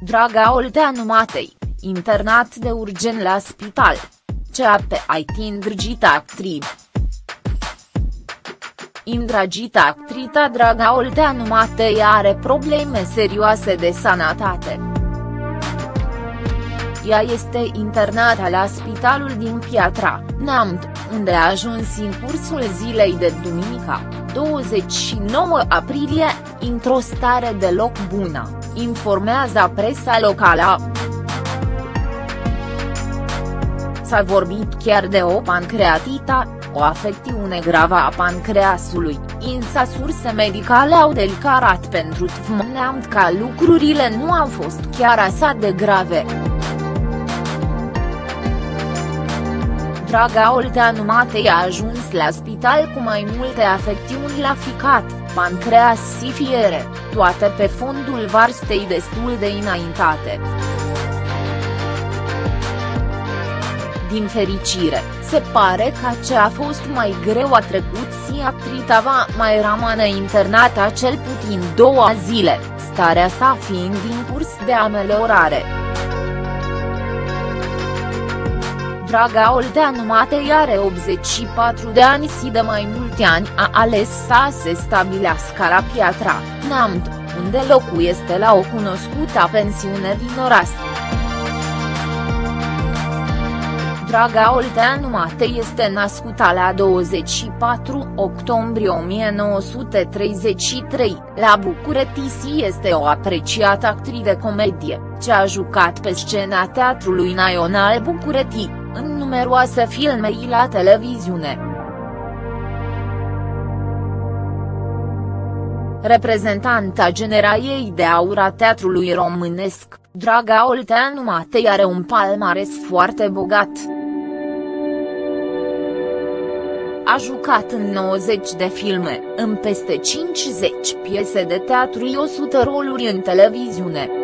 Draga Olteanu Matei, internat de urgent la spital. CAP-IT îndrăgită actriță. Îndrăgită actrița Draga Olteanu Matei are probleme serioase de sănătate. Ea este internată la spitalul din Piatra Neamț, unde a ajuns în cursul zilei de duminică, 29 aprilie, într-o stare deloc bună, informează presa locală. S-a vorbit chiar de o pancreatită, o afecțiune gravă a pancreasului, însă surse medicale au declarat pentru TVM Neamț că lucrurile nu au fost chiar așa de grave. Draga Olteanu Matei a ajuns la spital cu mai multe afecțiuni la ficat, pancreas și fiere, toate pe fondul vârstei destul de înaintate. Din fericire, se pare că ce a fost mai greu a trecut și actrița va mai rămâne internată cel puțin 2 zile, starea sa fiind în curs de ameliorare. Draga Olteanu Matei are 84 de ani și de mai mulți ani a ales să se stabilească la Piatra Neamț, unde locuiește la o cunoscută pensiune din oraș. Draga Olteanu Matei este născută la 24 octombrie 1933, la București și este o apreciată actriță de comedie, ce a jucat pe scena Teatrului Național București, în numeroase filme și la televiziune. Reprezentanta generaliei de aur a teatrului românesc, Draga Olteanu Matei are un palmares foarte bogat. A jucat în 90 de filme, în peste 50 piese de teatru și 100 roluri în televiziune.